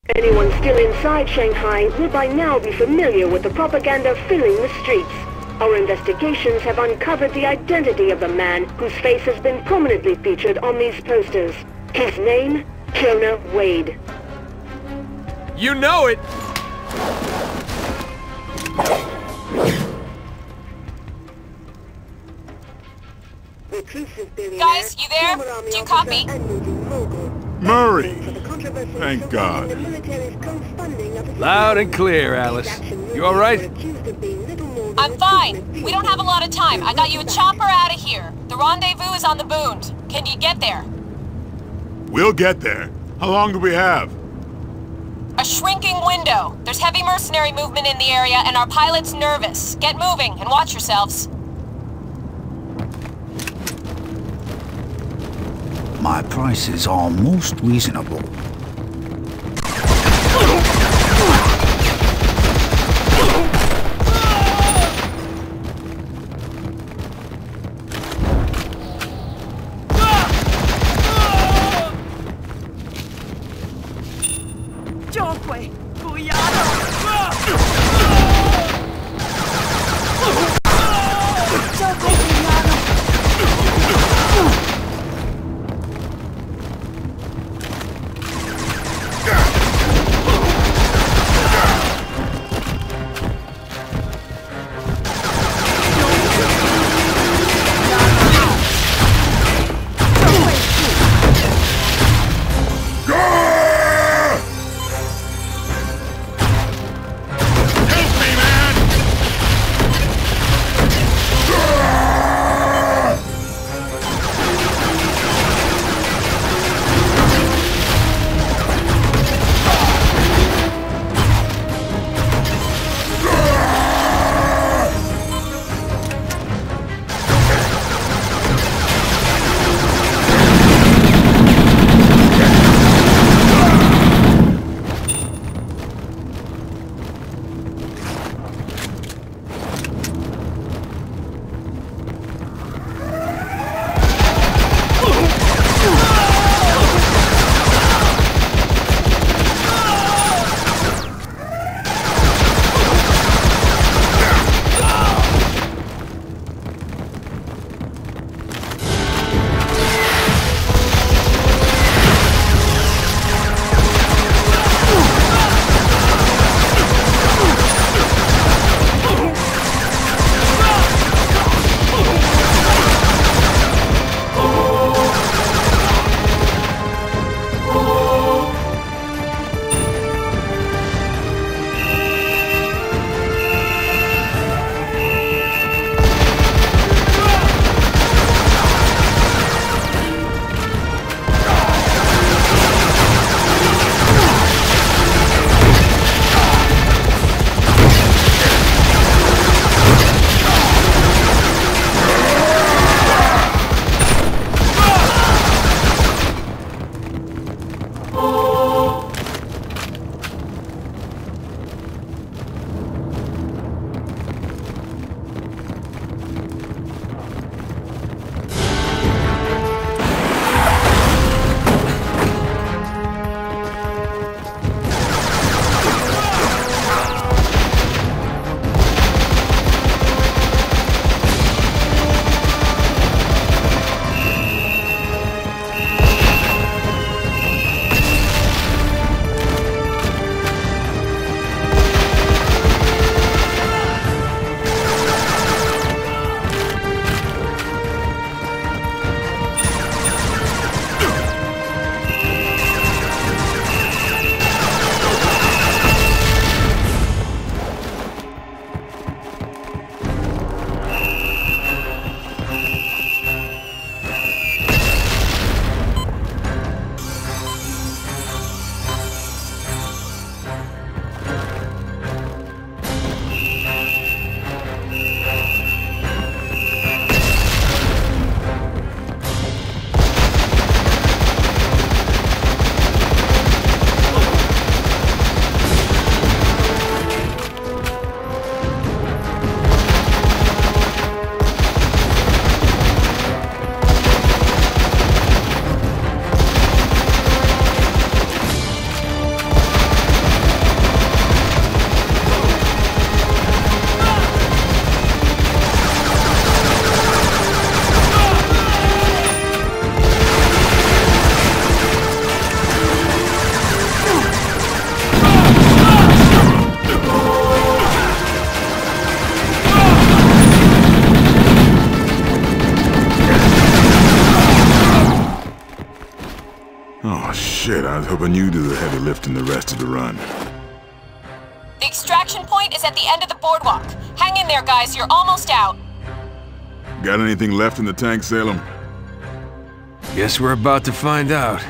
Anyone still inside Shanghai will by now be familiar with the propaganda filling the streets. Our investigations have uncovered the identity of the man whose face has been prominently featured on these posters. His name, Jonah Wade. You know it! Guys, you there? Do you copy? Murray! Thank God. Loud and clear, Alice. You alright? I'm fine. We don't have a lot of time. I got you a chopper out of here. The rendezvous is on the Boond. Can you get there? We'll get there. How long do we have? A shrinking window. There's heavy mercenary movement in the area, and our pilot's nervous. Get moving, and watch yourselves. My prices are most reasonable. was hoping you'd do the heavy lifting the rest of the run. The extraction point is at the end of the boardwalk. Hang in there, guys. You're almost out. Got anything left in the tank, Salem? Guess we're about to find out.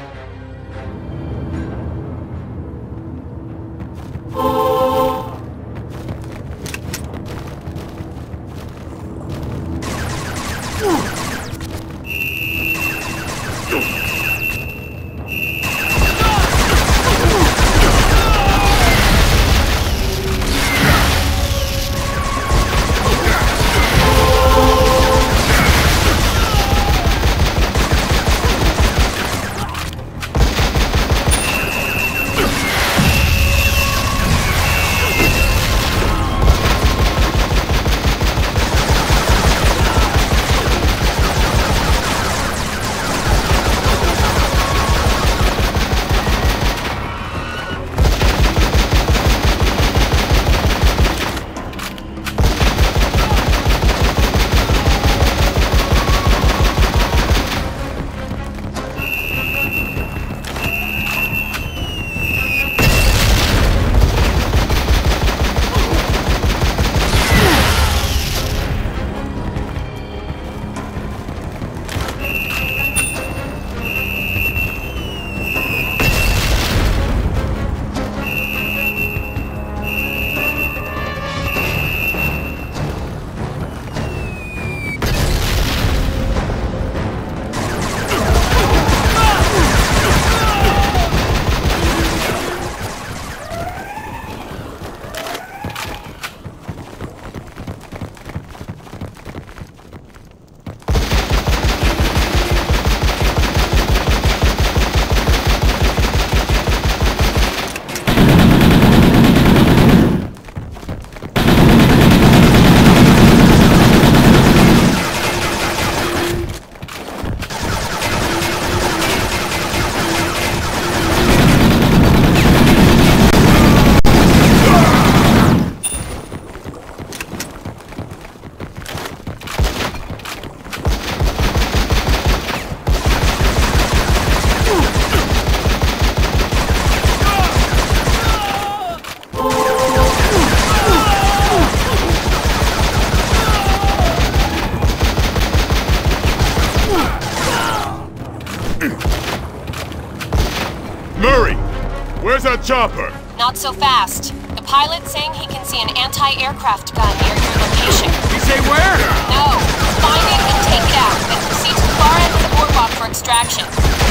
Where's our chopper? Not so fast. The pilot's saying he can see an anti-aircraft gun near your location. You say where? No. Find it and take it out, then proceed to the far end of the boardwalk for extraction.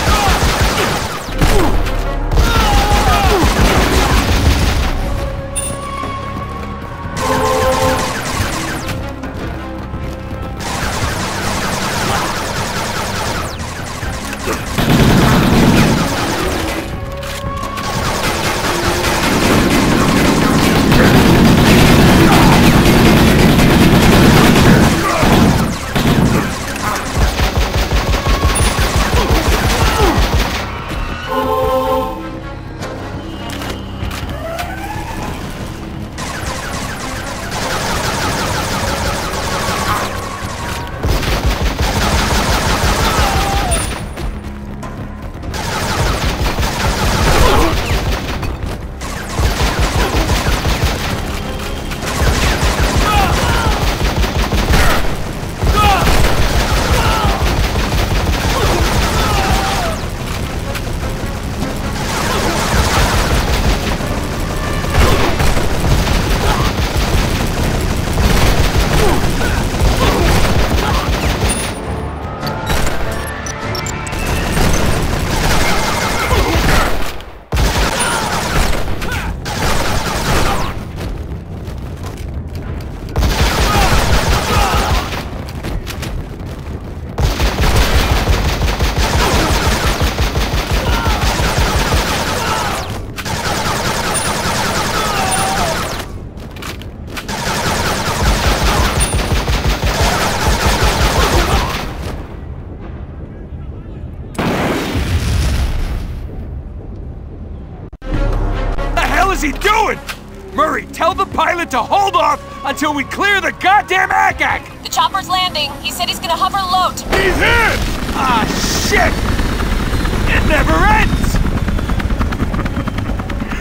What's he doing? Murray, tell the pilot to hold off until we clear the goddamn ACAC! The chopper's landing. He said he's gonna hover low to... He's in! Ah, shit! It never ends!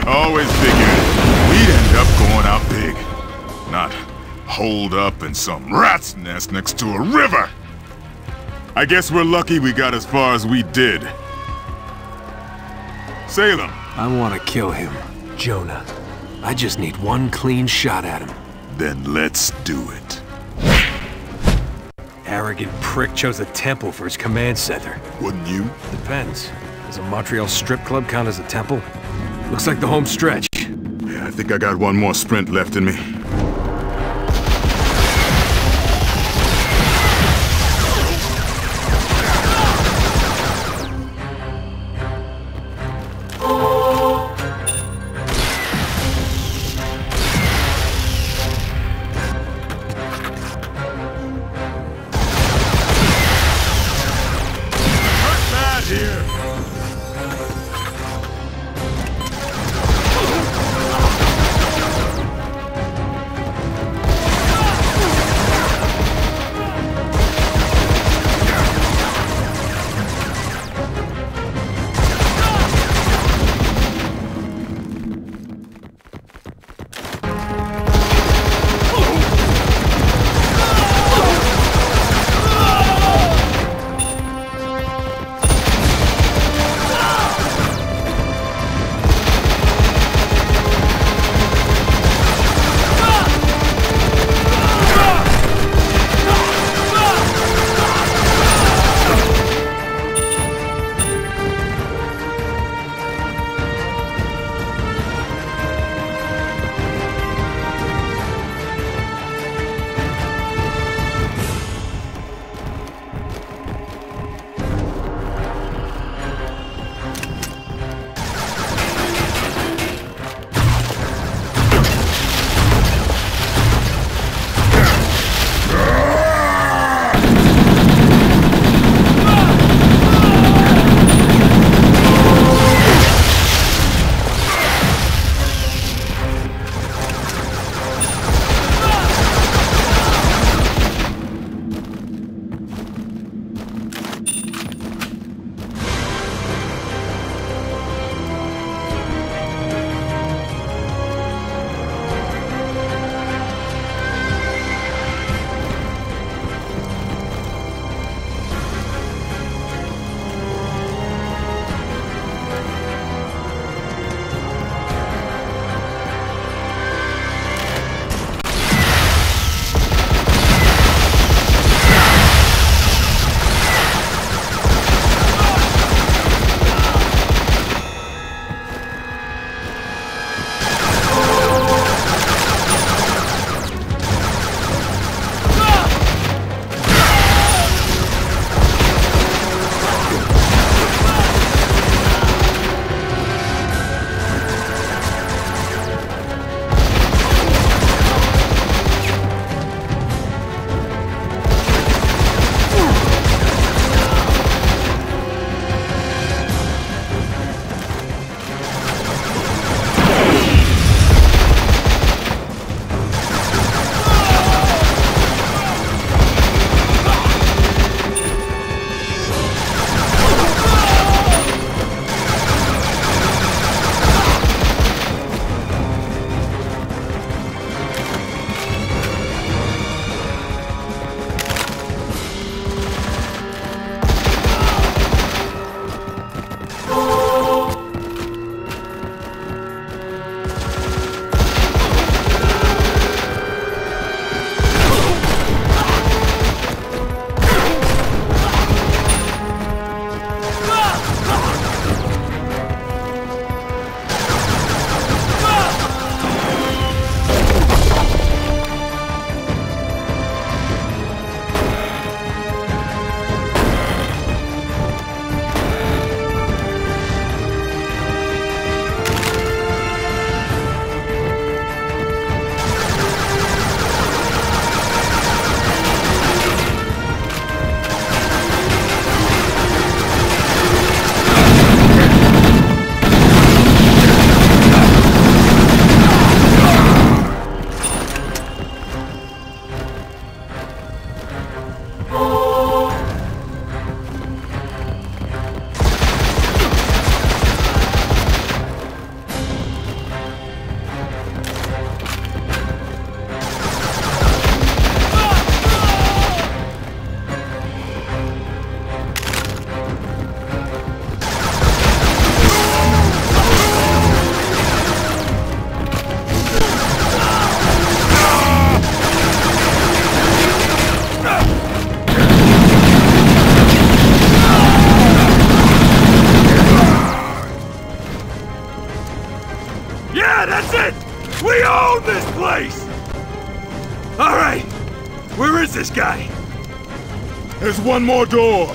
Always figured we'd end up going out big. Not holed up in some rat's nest next to a river. I guess we're lucky we got as far as we did. Salem. I want to kill him, Jonah. I just need one clean shot at him. Then let's do it. Arrogant prick chose a temple for his command center. Wouldn't you? Depends. Does a Montreal strip club count as a temple? Looks like the home stretch. Yeah, I think I got one more sprint left in me. that's it! We own this place! Alright, where is this guy? There's one more door!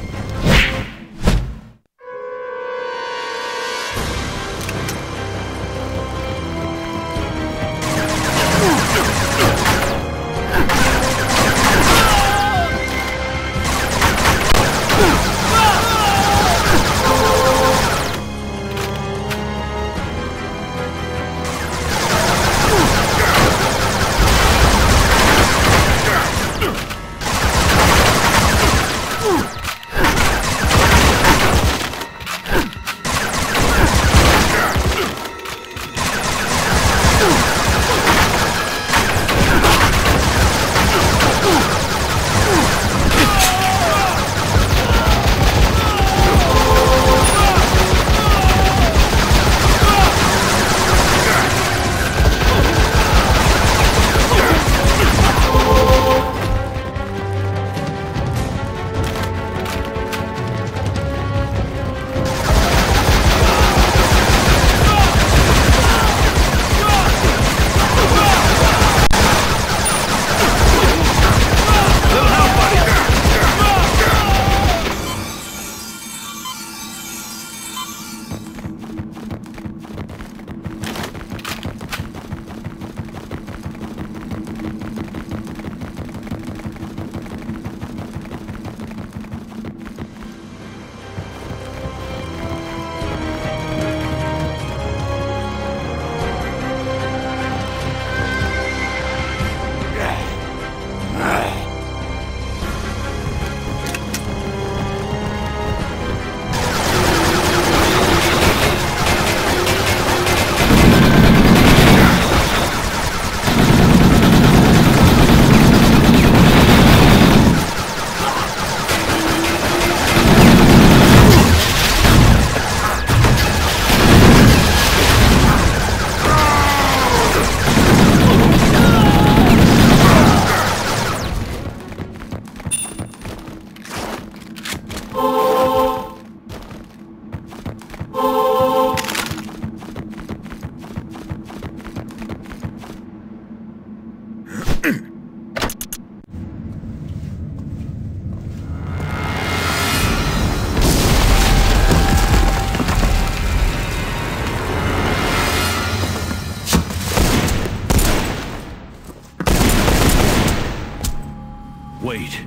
Wait.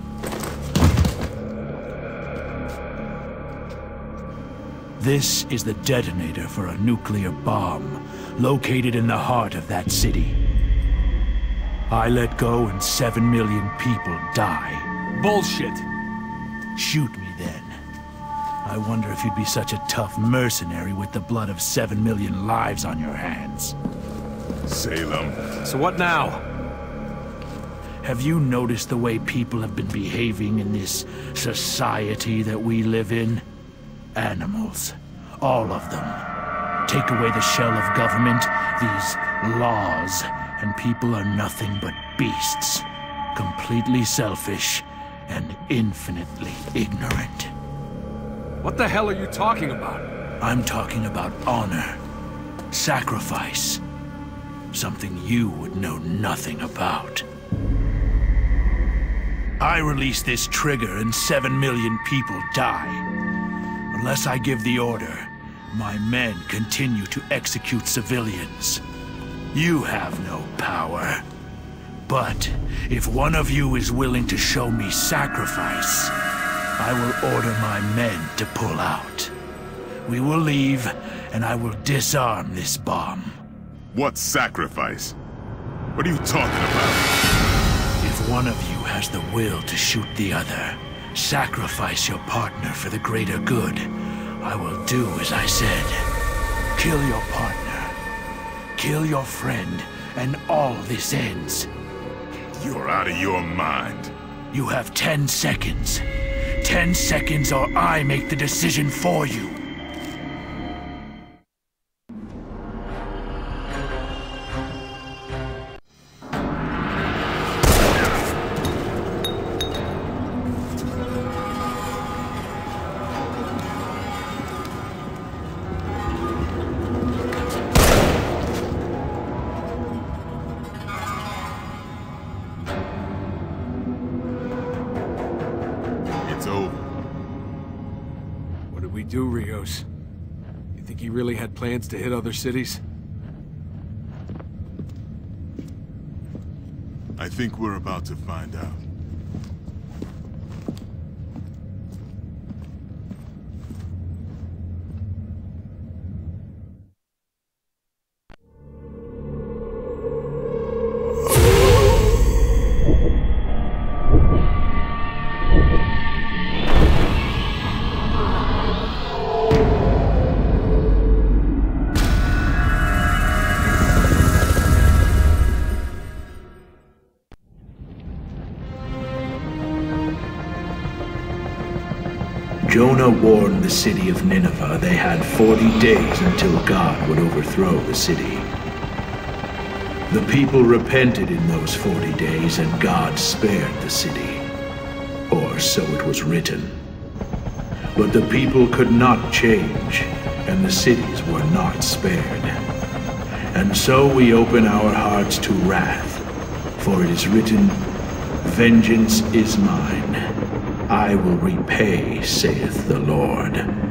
This is the detonator for a nuclear bomb, located in the heart of that city. I let go and 7 million people die. Bullshit. Shoot me then. I wonder if you'd be such a tough mercenary with the blood of 7 million lives on your hands. Salem. So what now? Have you noticed the way people have been behaving in this society that we live in? Animals. All of them. Take away the shell of government, these laws, and people are nothing but beasts. Completely selfish and infinitely ignorant. What the hell are you talking about? I'm talking about honor. Sacrifice. Something you would know nothing about. I release this trigger and 7 million people die. Unless I give the order, my men continue to execute civilians. You have no power. But if one of you is willing to show me sacrifice, I will order my men to pull out. We will leave, and I will disarm this bomb. What sacrifice? What are you talking about? If one of you has the will to shoot the other, sacrifice your partner for the greater good, I will do as I said. Kill your partner. Kill your friend, and all this ends. You're out of your mind. You have 10 seconds. 10 seconds or I make the decision for you. do, Rios? You think he really had plans to hit other cities? I think we're about to find out. Jonah warned the city of Nineveh they had 40 days until God would overthrow the city. The people repented in those 40 days, and God spared the city. Or so it was written. But the people could not change, and the cities were not spared. And so we open our hearts to wrath, for it is written, "Vengeance is mine. I will repay, saith the Lord."